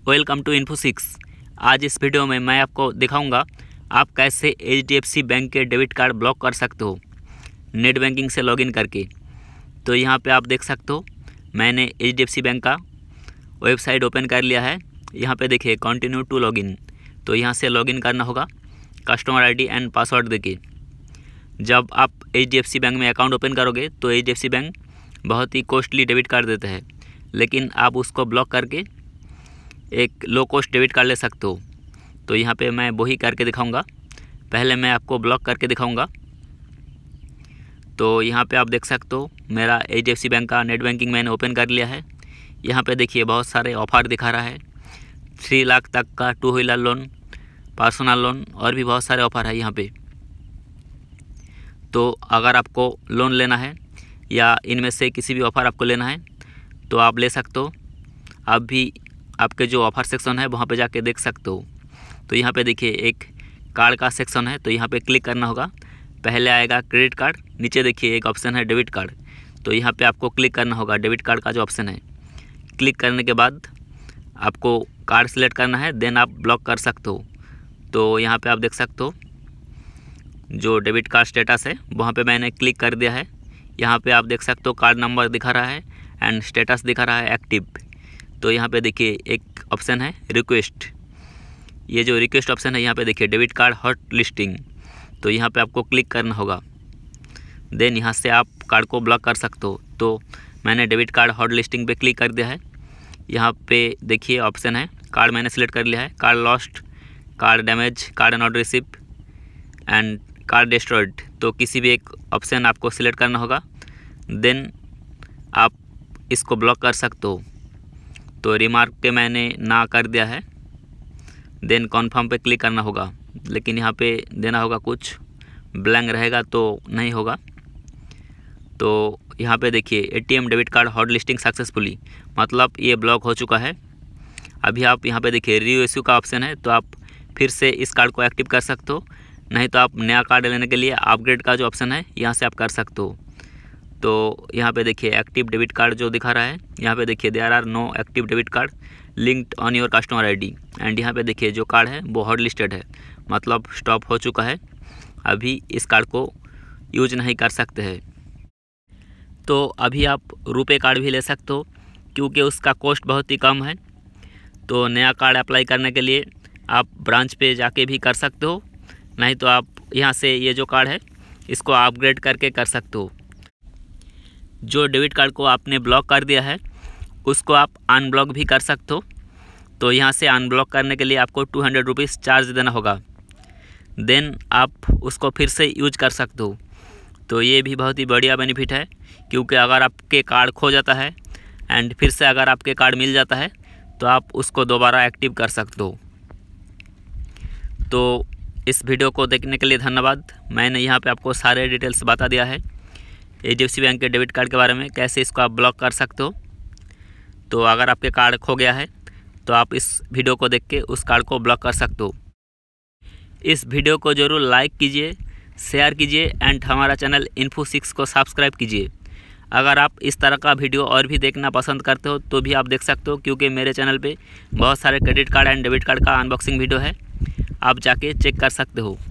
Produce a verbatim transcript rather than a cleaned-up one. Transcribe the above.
Welcome to info six. आज इस video में मैं आपको दिखाऊंगा आप कैसे H D F C bank के डेबिट कार्ड ब्लॉक कर सकते हो नेट बैंकिंग से लॉगिन करके। तो यहाँ पे आप देख सकते हो मैंने H D F C bank का वेबसाइट ओपन कर लिया है। यहाँ पे देखिए कंटिन्यू टू लॉगिन, तो यहाँ से लॉगिन करना होगा कस्टमर आईडी एंड पासवर्ड देके। जब आप H D F C bank में अकाउंट ओपन करोगे तो H D F C bank बहुत ही कॉस्टली डेबिट कार्ड देता है, लेकिन आप उसको ब्लॉक करके एक लो कॉस्ट डेबिट कार्ड ले सकते हो। तो यहाँ पे मैं वही करके दिखाऊंगा। पहले मैं आपको ब्लॉक करके दिखाऊंगा। तो यहाँ पे आप देख सकते हो मेरा H D F C bank का नेट बैंकिंग मैंने ओपन कर लिया है। यहाँ पे देखिए बहुत सारे ऑफ़र दिखा रहा है, थ्री लाख तक का two wheeler loan, personal loan और भी बहुत सारे ऑफ़र है यहाँ पे। तो अगर आपको लोन लेना है या इनमें से किसी भी ऑफ़र आपको लेना है तो आप ले सकते हो। आप भी आपके जो ऑफ़र सेक्शन है वहाँ पे जाके देख सकते हो। तो यहाँ पे देखिए एक कार्ड का सेक्शन है, तो यहाँ पे क्लिक करना होगा। पहले आएगा क्रेडिट कार्ड, नीचे देखिए एक ऑप्शन है डेबिट कार्ड, तो यहाँ पे आपको क्लिक करना होगा डेबिट कार्ड का जो ऑप्शन है। क्लिक करने के बाद आपको कार्ड सेलेक्ट करना है, देन आप ब्लॉक कर सकते हो। तो यहाँ पे आप देख सकते हो जो डेबिट कार्ड स्टेटस है वहाँ पे मैंने क्लिक कर दिया है। यहाँ पे आप देख सकते हो कार्ड नंबर दिखा रहा है एंड स्टेटस दिखा रहा है एक्टिव। तो यहाँ पे देखिए एक ऑप्शन है रिक्वेस्ट, ये जो रिक्वेस्ट ऑप्शन है यहाँ पे देखिए डेबिट कार्ड हॉट लिस्टिंग, तो यहाँ पे आपको क्लिक करना होगा। देन यहाँ से आप कार्ड को ब्लॉक कर सकते हो। तो मैंने डेबिट कार्ड हॉट लिस्टिंग पे क्लिक कर दिया है। यहाँ पे देखिए ऑप्शन है कार्ड मैंने सेलेक्ट कर लिया है, card lost, card damage, card not receive and card destroyed. तो किसी भी एक ऑप्शन आपको सिलेक्ट करना होगा, देन आप इसको ब्लॉक कर सकते हो। तो रिमार्क पे मैंने ना कर दिया है, देन कॉन्फर्म पे क्लिक करना होगा, लेकिन यहाँ पे देना होगा कुछ, ब्लैंक रहेगा तो नहीं होगा। तो यहाँ पे देखिए A T M debit card hot listing successfully, मतलब ये ब्लॉक हो चुका है। अभी आप यहाँ पे देखिए री इश्यू का ऑप्शन है, तो आप फिर से इस कार्ड को एक्टिव कर सकते हो, नहीं तो आप नया कार्ड लेने के लिए अपग्रेड का जो ऑप्शन है यहाँ से आप कर सकते हो। तो यहाँ पे देखिए एक्टिव डेबिट कार्ड जो दिखा रहा है, यहाँ पे देखिए there are no active debit card linked on your customer ID and यहाँ पे देखिए जो कार्ड है वो हॉट लिस्टेड है, मतलब स्टॉप हो चुका है, अभी इस कार्ड को यूज नहीं कर सकते हैं। तो अभी आप रुपए कार्ड भी ले सकते हो क्योंकि उसका कॉस्ट बहुत ही कम है। तो नया कार्ड अप्लाई करने के लिए आप ब्रांच पे जाके भी कर सकते हो, नहीं तो आप यहाँ से ये जो कार्ड है इसको अपग्रेड करके कर सकते हो। जो डेबिट कार्ड को आपने ब्लॉक कर दिया है उसको आप अनब्लॉक भी कर सकते हो। तो यहाँ से अनब्लॉक करने के लिए आपको टू हंड्रेड रुपीज़ चार्ज देना होगा, देन आप उसको फिर से यूज कर सकते हो। तो ये भी बहुत ही बढ़िया बेनिफिट है, क्योंकि अगर आपके कार्ड खो जाता है एंड फिर से अगर आपके कार्ड मिल जाता है तो आप उसको दोबारा एक्टिव कर सकते हो। तो इस वीडियो को देखने के लिए धन्यवाद। मैंने यहाँ पे आपको सारे डिटेल्स बता दिया है H D F C bank के डेबिट कार्ड के बारे में, कैसे इसको आप ब्लॉक कर सकते हो। तो अगर आपके कार्ड खो गया है तो आप इस वीडियो को देख के उस कार्ड को ब्लॉक कर सकते हो। इस वीडियो को ज़रूर लाइक कीजिए, शेयर कीजिए एंड हमारा चैनल इन्फो सिक्स को सब्सक्राइब कीजिए। अगर आप इस तरह का वीडियो और भी देखना पसंद करते हो तो भी आप देख सकते हो, क्योंकि मेरे चैनल पे बहुत सारे credit card and debit card का अनबॉक्सिंग वीडियो है, आप जाके चेक कर सकते हो।